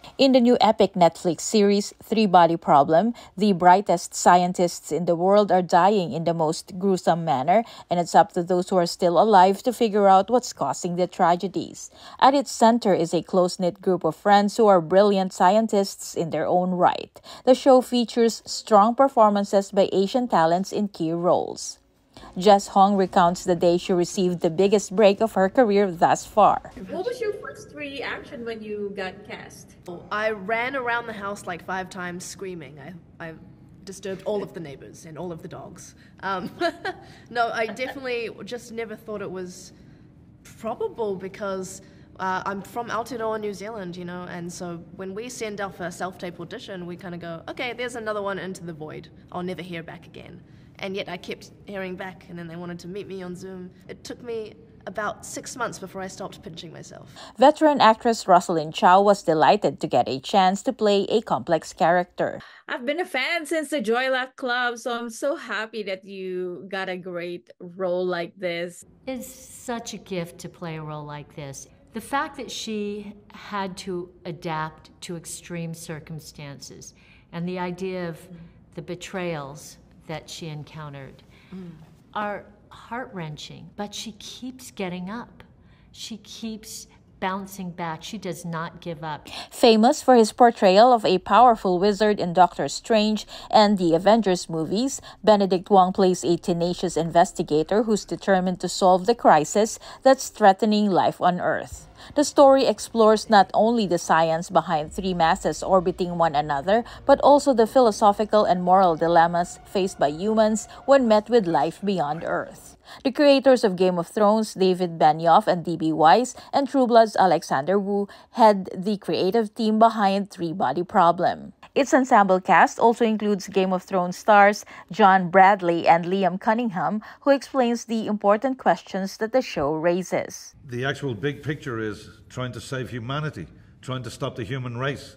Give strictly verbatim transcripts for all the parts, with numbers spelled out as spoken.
In the new epic Netflix series, Three Body Problem, the brightest scientists in the world are dying in the most gruesome manner, and it's up to those who are still alive to figure out what's causing the tragedies. At its center is a close-knit group of friends who are brilliant scientists in their own right. The show features strong performances by Asian talents in key roles. Jess Hong recounts the day she received the biggest break of her career thus far. What was your first reaction when you got cast? I ran around the house like five times screaming. I, I disturbed all of the neighbors and all of the dogs. Um, no, I definitely just never thought it was probable because uh, I'm from Aotearoa, New Zealand, you know, and so when we send off a self-tape audition, we kind of go, okay, there's another one into the void. I'll never hear back again. And yet I kept hearing back, and then they wanted to meet me on Zoom. It took me about six months before I stopped pinching myself. Veteran actress Rosalind Chow was delighted to get a chance to play a complex character. I've been a fan since the Joy Luck Club, so I'm so happy that you got a great role like this. It's such a gift to play a role like this. The fact that she had to adapt to extreme circumstances and the idea of the betrayals that she encountered mm. are heart-wrenching, but she keeps getting up. She keeps bouncing back. She does not give up. Famous for his portrayal of a powerful wizard in Doctor Strange and the Avengers movies, Benedict Wong plays a tenacious investigator who's determined to solve the crisis that's threatening life on Earth. The story explores not only the science behind three masses orbiting one another, but also the philosophical and moral dilemmas faced by humans when met with life beyond Earth. The creators of Game of Thrones, David Benioff and D B Weiss, and True Blood's Alexander Wu, head the creative team behind Three Body Problem. Its ensemble cast also includes Game of Thrones stars John Bradley and Liam Cunningham, who explains the important questions that the show raises. The actual big picture is trying to save humanity, trying to stop the human race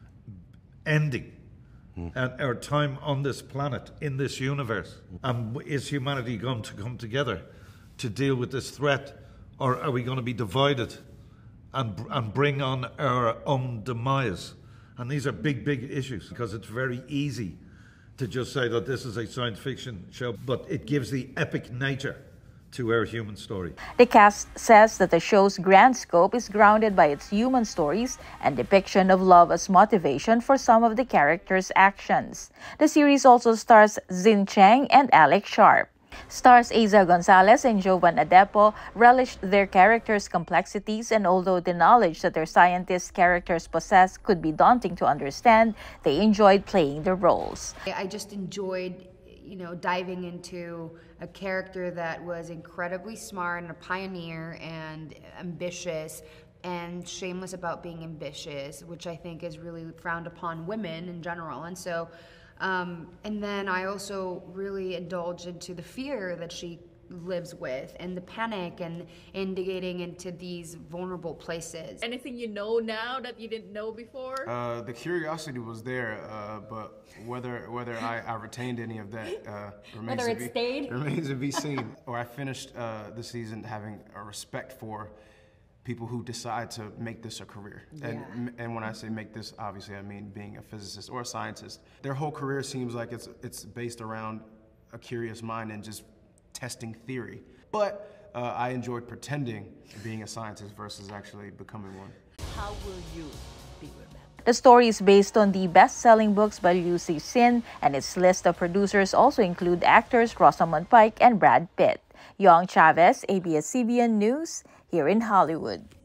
ending mm. and our time on this planet, in this universe. And is humanity going to come together to deal with this threat, or are we going to be divided and, and bring on our own demise? And these are big, big issues, because it's very easy to just say that this is a science fiction show, but it gives the epic nature to our human story. The cast says that the show's grand scope is grounded by its human stories and depiction of love as motivation for some of the characters' actions. The series also stars Xin Cheng and Alex Sharp. Stars Eiza Gonzalez and Jovan Adepo relished their characters' complexities, and although the knowledge that their scientist characters possess could be daunting to understand, they enjoyed playing the roles. I just enjoyed, you know, diving into a character that was incredibly smart and a pioneer and ambitious and shameless about being ambitious, which I think is really frowned upon women in general. And so Um, and then I also really indulge into the fear that she lives with and the panic and indicating into these vulnerable places. Anything you know now that you didn't know before? Uh, the curiosity was there, uh, but whether whether I, I retained any of that uh, remains, whether to it be, stayed? remains to be seen. Or I finished uh, the season having a respect for people who decide to make this a career. And, yeah. and when I say make this, obviously I mean being a physicist or a scientist. Their whole career seems like it's, it's based around a curious mind and just testing theory. But uh, I enjoyed pretending being a scientist versus actually becoming one. How will you be remembered? The story is based on the best-selling books by Liu Cixin, and its list of producers also include actors Rosamund Pike and Brad Pitt. Yong Chavez, A B S C B N News, here in Hollywood.